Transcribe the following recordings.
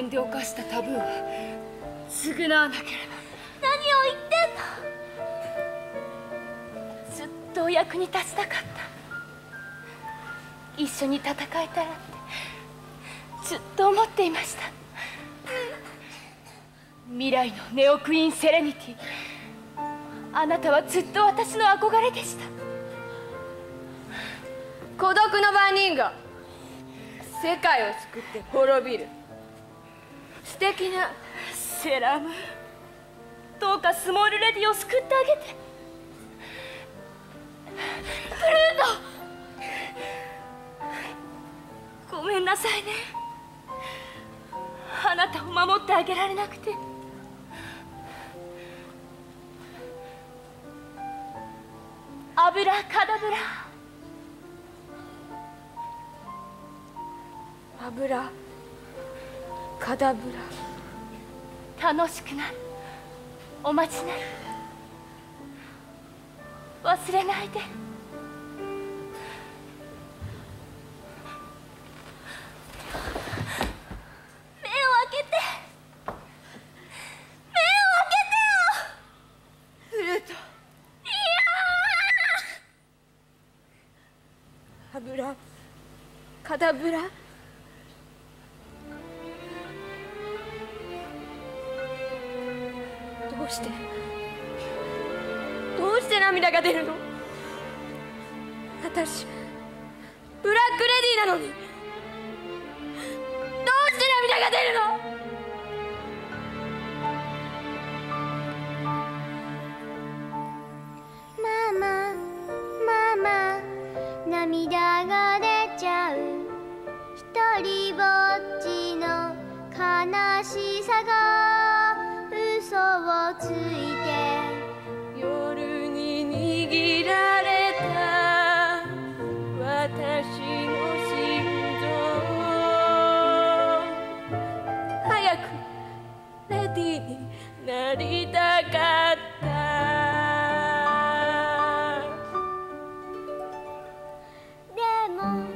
年で犯したタブーは償わなければ。 何を言ってんの。ずっとお役に立ちたかった。一緒に戦えたらってずっと思っていました。未来のネオクイーンセレニティ、あなたはずっと私の憧れでした。 孤独の番人が世界を救って滅びる素敵な。 セラム、どうかスモールレディを救ってあげて。ブルーノ、ごめんなさいね。あなたを守ってあげられなくて。アブラカダブラ。 アブラカダブラ。楽しくなる。お待ちなり。忘れないで。目を開けて。目を開けてよ。 フルート。 いやアブラカダブラ。どうして涙が出るの。私ブラックレディーなのにどうして涙が出るの。 ママママ、涙が出ちゃう。ひとりぼっちの悲しさが嘘をついて。 夜に握られた私の心臓。早くレディーになりたかった。 でも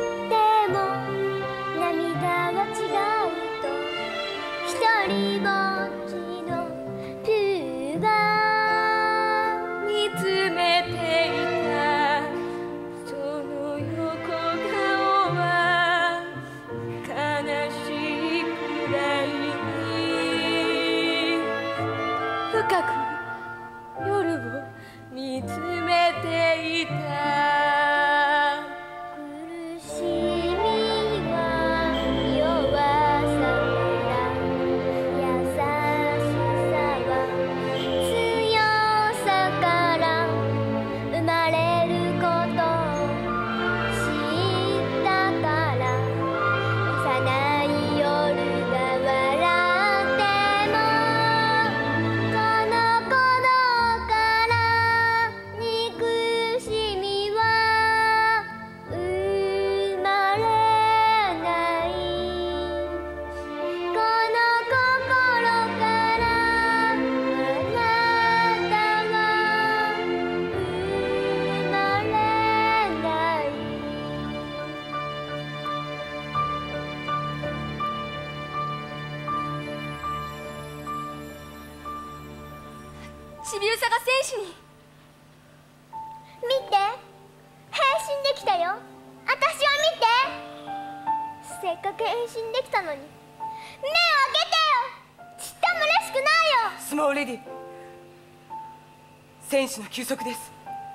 涙が違うと、ひとりぼっちのプーが見つめていたその横顔は悲しいくらいに深く夜を見つめていた。 苦しみは弱さから優しさは強さから生まれることを知ったから。幼い夜が笑ってもこの頃から憎しみは生まれない。この心からあなたは生まれない。 チビウサが戦士に。 見て、変身できたよ。私を見て。せっかく変身できたのに目を開けてよ。ちっとも嬉しくないよ。 スモールレディ、戦士の休息です。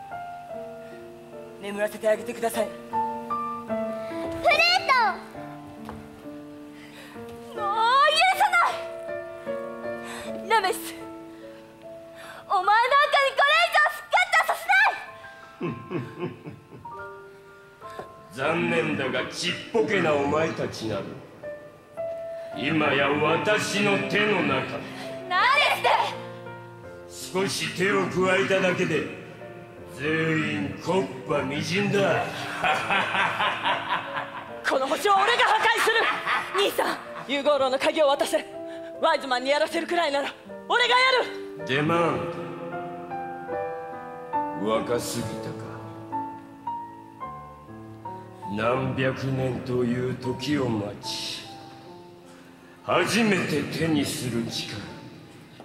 眠らせてあげてください。 フルート。 もう許さない。ラメス、お前なんかにこれ以上復活はさせない。 残念だがちっぽけなお前たちなど今や私の手の中。 何ですって。 少し手を加えただけで全員木っ端みじんだ。 この星を俺が破壊する。兄さん、ユーゴーローの鍵を渡せ。ワイズマンにやらせるくらいなら俺がやる。 デマンド、若すぎたか。何百年という時を待ち初めて手にする力